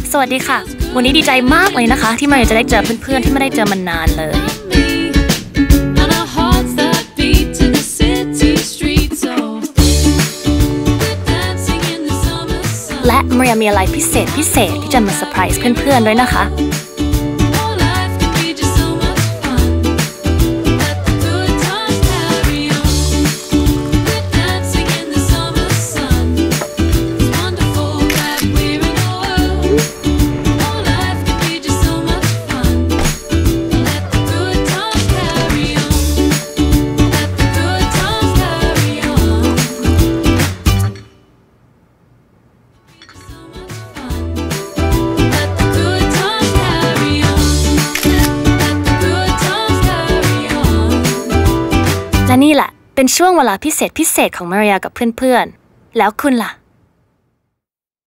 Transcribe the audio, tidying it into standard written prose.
สวัสดีค่ะวันนี้ดีใจมากเลยนะคะที่มาจะได้เจอเพื่อนๆที่ไม่ได้เจอมานานเลยและมาริยามีอะไรพิเศษที่จะมาเซอร์ไพรส์เพื่อนๆด้วยนะคะและนี่แหละเป็นช่วงเวลาพิเศษของมาริยากับเพื่อนๆแล้วคุณล่ะ